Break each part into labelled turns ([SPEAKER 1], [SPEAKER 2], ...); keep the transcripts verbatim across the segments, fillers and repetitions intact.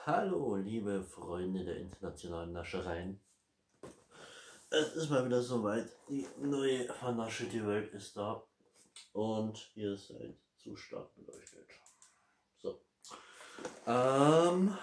[SPEAKER 1] Hallo, liebe Freunde der internationalen Naschereien. Es ist mal wieder soweit. Die neue vernaschelte Welt ist da. Und ihr seid zu stark beleuchtet. So. Ähm.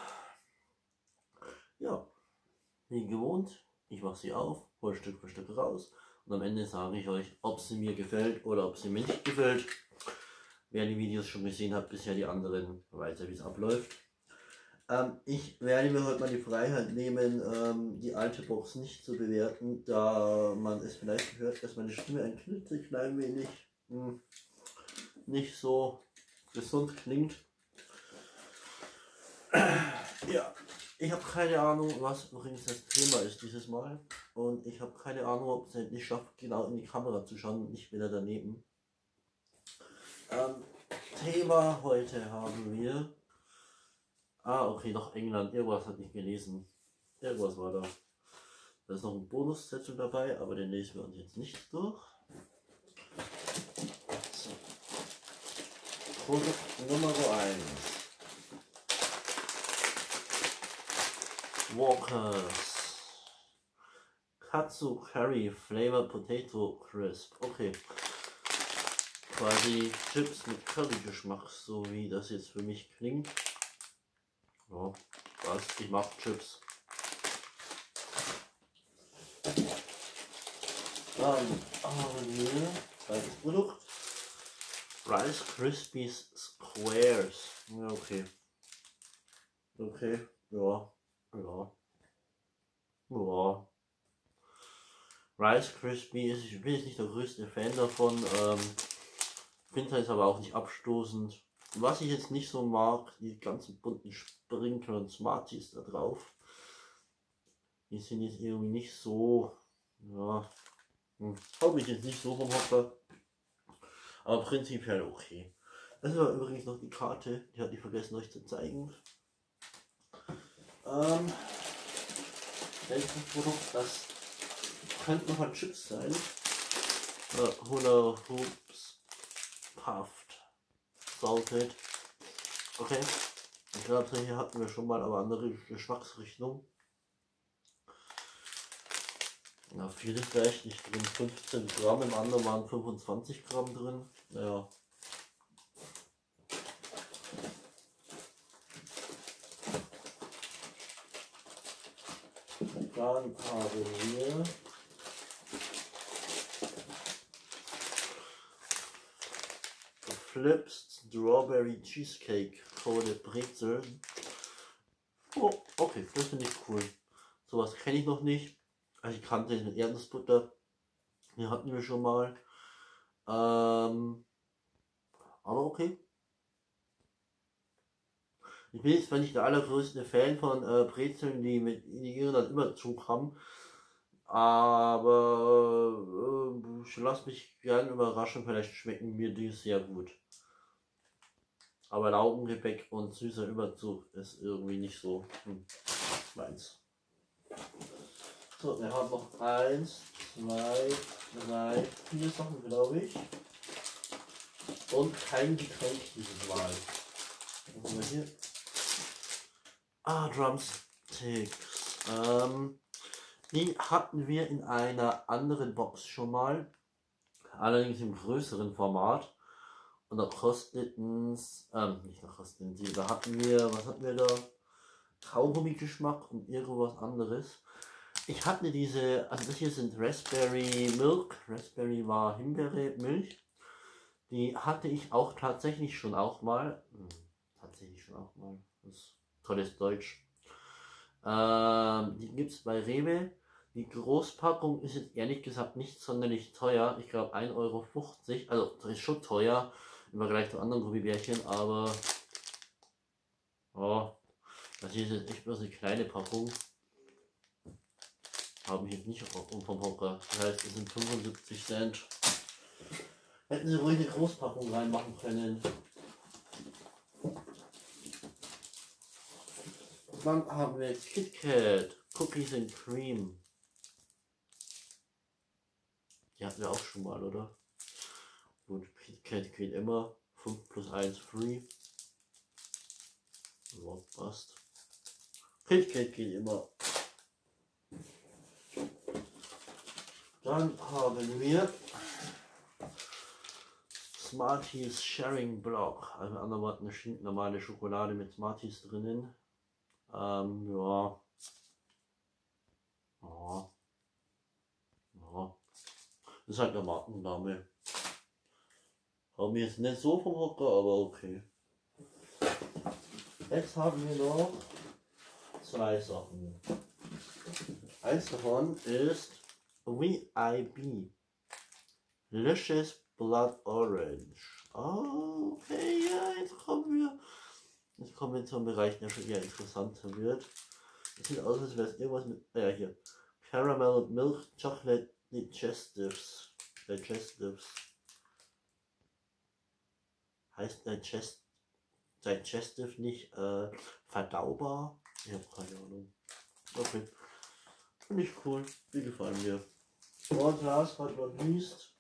[SPEAKER 1] Ja. Wie gewohnt, ich mache sie auf, hole Stück für Stück raus. Und am Ende sage ich euch, ob sie mir gefällt oder ob sie mir nicht gefällt. Wer die Videos schon gesehen hat, bisher die anderen, weiß ja, wie es abläuft. Ähm, ich werde mir heute mal die Freiheit nehmen, ähm, die alte Box nicht zu bewerten, da man es vielleicht hört, dass meine Stimme ein klitzeklein wenig mh, nicht so gesund klingt. Ja, ich habe keine Ahnung, was übrigens das Thema ist dieses Mal. Und ich habe keine Ahnung, ob es nicht schafft, genau in die Kamera zu schauen und nicht wieder daneben. Ähm, Thema heute haben wir... Ah, okay, noch England. Irgendwas hat nicht gelesen. Irgendwas war da. Da ist noch ein Bonuszettel dabei, aber den lesen wir uns jetzt nicht durch. So. Produkt Nummer eins. Walkers. Katsu Curry Flavor Potato Crisp. Okay. Quasi Chips mit Curry-Geschmack, so wie das jetzt für mich klingt. Ja, was? Ich mag Chips. Dann haben wir zweites Produkt. Rice Krispies Squares. Ja, okay. Okay, ja, ja. Ja. Rice Krispies, ich bin jetzt nicht der größte Fan davon. Ähm, finde es aber auch nicht abstoßend. Was ich jetzt nicht so mag, die ganzen bunten Sprinkler und Smarties da drauf. Die sind jetzt irgendwie nicht so, ja, hm, habe ich jetzt nicht so vom Hocker. Aber prinzipiell okay. Das war übrigens noch die Karte, die hatte ich vergessen euch zu zeigen. Ähm, welches Produkt, das könnte noch ein Chips sein. Äh, Hula Hoops Puffed Salted. Okay. Ich glaube, hier hatten wir schon mal, aber andere Geschmacksrichtung. Ja, viel ist vielleicht nicht drin. fünfzehn Gramm, im anderen waren fünfundzwanzig Gramm drin. Naja. Dann haben wir Flips Strawberry Cheesecake Coated Brezel. Oh, okay, das finde ich cool. Sowas kenne ich noch nicht. Also ich kannte es mit Erdnussbutter. Die hatten wir schon mal. Ähm, aber okay. Ich bin jetzt zwar nicht der allergrößte Fan von äh, Brezeln, die mit in Irland immer Zug haben. Aber äh, ich lasse mich gerne überraschen, vielleicht schmecken mir die sehr gut. Aber Laugengebäck und süßer Überzug ist irgendwie nicht so hm, meins. So, wir haben noch eins, zwei, drei, vier Sachen, glaube ich. Und kein Getränk dieses Mal. Was haben wir hier? Ah, Drumsticks. Ähm, die hatten wir in einer anderen Box schon mal. Allerdings im größeren Format. Und da kosteten es, ähm, nicht da kosteten sie, da hatten wir, was hatten wir da? Kaugummi-Geschmack und irgendwas anderes. Ich hatte diese, also das hier sind Raspberry Milk, Raspberry war Himbeere Milch. Die hatte ich auch tatsächlich schon auch mal, hm, tatsächlich schon auch mal, das ist tolles Deutsch. Ähm, die gibt es bei Rewe. Die Großpackung ist jetzt ehrlich gesagt nicht sonderlich teuer. Ich glaube ein Euro fünfzig, also das ist schon teuer im Vergleich zu anderen Gummibärchen, aber oh, das hier ist jetzt echt bloß eine kleine Packung. Habe ich jetzt nicht vom Hocker. Das heißt, es sind fünfundsiebzig Cent. Hätten sie ruhig eine Großpackung reinmachen können. Dann haben wir KitKat Cookies and Cream. Die hatten wir auch schon mal, oder? Gut, KitKat geht immer. fünf plus eins free. So, passt. KitKat geht immer. Dann haben wir Smarties Sharing Block. Also in anderen Worten eine normale Schokolade mit Smarties drinnen. Ähm, ja. Ja. Ja. Das ist halt der Markenname. Haben wir jetzt nicht so vom Hocker, aber okay. Jetzt haben wir noch zwei Sachen. Eins davon ist V I B. Luscious Blood Orange. Oh, okay, ja, jetzt kommen wir. Jetzt kommen wir zum Bereich, der schon eher interessanter wird. Es sieht aus, als wäre es irgendwas mit. Ja, hier. Caramel Milk Chocolate Digestives. Digestives. Heißt Digest, Digestive nicht äh, verdaubar? Ich habe keine Ahnung. Okay. Finde ich cool. Die gefallen mir. Und last but not least.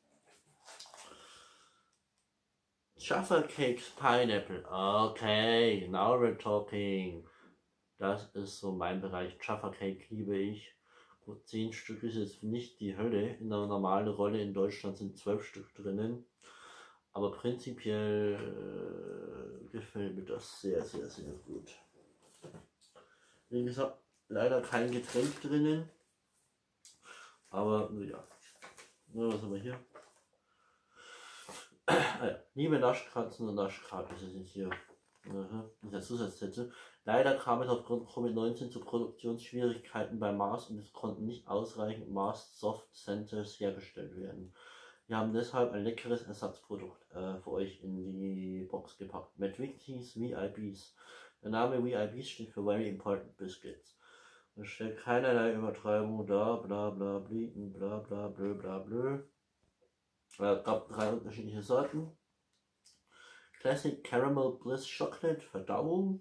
[SPEAKER 1] Jaffa Cakes Pineapple. Okay, now we're talking. Das ist so mein Bereich. Jaffa Cake liebe ich. Gut, zehn Stück ist jetzt nicht die Hölle. In einer normalen Rolle in Deutschland sind zwölf Stück drinnen. Aber prinzipiell äh, gefällt mir das sehr, sehr, sehr gut. Wie gesagt, leider kein Getränk drinnen. Aber ja. Was haben wir hier? Ah ja. Liebe Naschkatzen und Naschkatzen sind hier. Aha, der Zusatzsätze. Leider kam es aufgrund Covid neunzehn zu Produktionsschwierigkeiten bei Mars und es konnten nicht ausreichend Mars Soft Centers hergestellt werden. Wir haben deshalb ein leckeres Ersatzprodukt äh, für euch in die Box gepackt. McVitie's V I Bs. Der Name V I Bs steht für Very Important Biscuits. Es stellt keinerlei Übertreibung dar, bla bla blieben, bla bla blö bla blö. Es gab drei unterschiedliche Sorten. Classic Caramel Bliss Chocolate, Verdauung.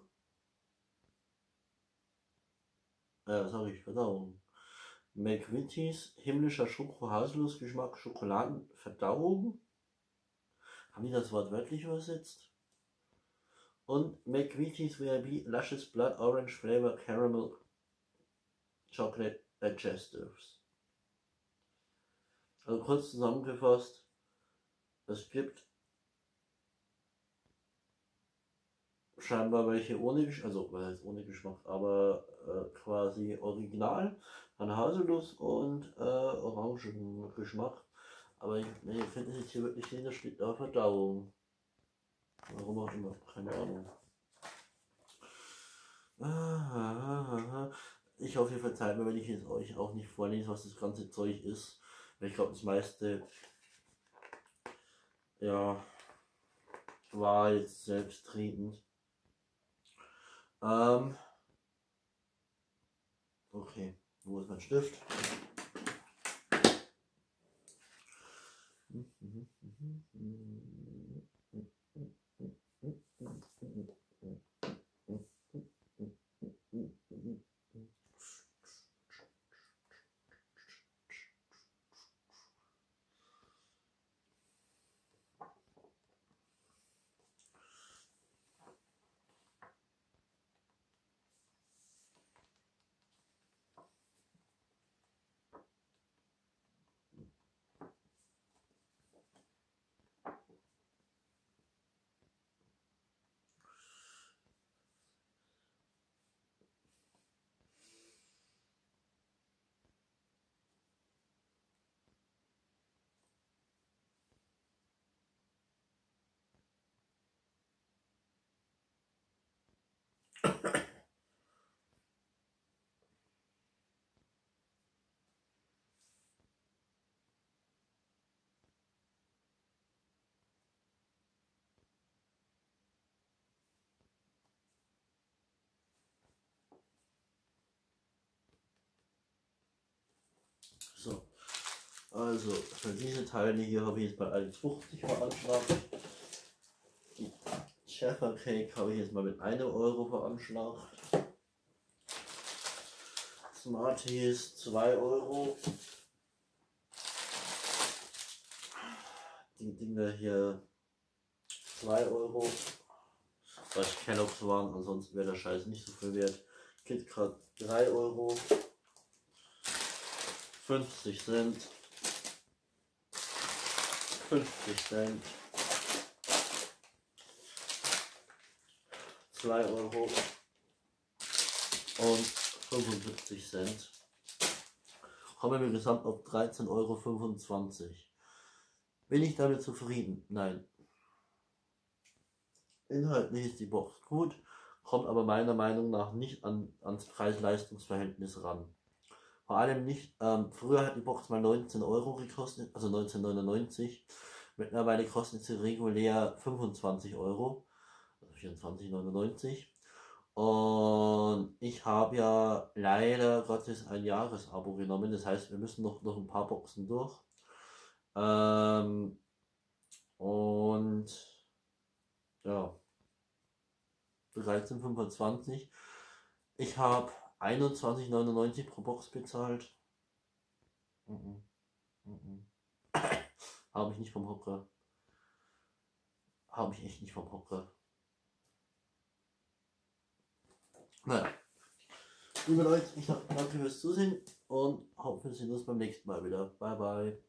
[SPEAKER 1] Äh, sag ich, Verdauung. McVitie's himmlischer Schoko-Haselnuss-Geschmack, Schokoladen, Verdauung. Haben die das Wort wörtlich übersetzt? Und McVitie's V I B Luscious Blood Orange Flavor Caramel Chocolate Digestives. Also kurz zusammengefasst, es gibt scheinbar welche ohne Geschmack, also was heißt ohne Geschmack, aber äh, quasi original an Haselnuss und äh, Orangengeschmack. Aber ich, ich finde es jetzt hier wirklich sehen, da steht da Verdauung. Warum auch immer, keine Ahnung. Ich hoffe, ihr verzeiht mir, wenn ich jetzt euch auch nicht vorlese, was das ganze Zeug ist. Weil ich glaube, das meiste ja war jetzt selbstredend. Ähm, okay, wo ist mein Stift? So, also für diese Teile hier habe ich jetzt bei eins fünfzig veranschlagt. Die Jaffa Cake habe ich jetzt mal mit einem Euro veranschlagt. Smarties zwei Euro. Die Dinger hier zwei Euro. Weil Kellogg's waren, ansonsten wäre der Scheiß nicht so viel wert. KitKat drei Euro. fünfzig Cent. fünfzig Cent. zwei Euro. Und fünfundsiebzig Cent. Kommen wir gesamt auf dreizehn Euro fünfundzwanzig. Bin ich damit zufrieden? Nein. Inhaltlich ist die Box gut, kommt aber meiner Meinung nach nicht an, ans Preis-Leistungs-Verhältnis ran. Vor allem nicht, ähm, früher hat die Box mal neunzehn Euro gekostet, also neunzehnhundertneunundneunzig. Mittlerweile kostet sie regulär fünfundzwanzig Euro, also vierundzwanzig Euro neunundneunzig. Und ich habe ja leider Gottes ein Jahresabo genommen, das heißt, wir müssen noch, noch ein paar Boxen durch. Ähm, und ja, dreizehn Euro fünfundzwanzig. Ich habe einundzwanzig Euro neunundneunzig pro Box bezahlt. Mhm. Mhm. Habe ich nicht vom Hocker. Habe ich echt nicht vom Hocker. Naja. Liebe Leute, ich danke fürs Zusehen und hoffe, wir sehen uns beim nächsten Mal wieder. Bye bye.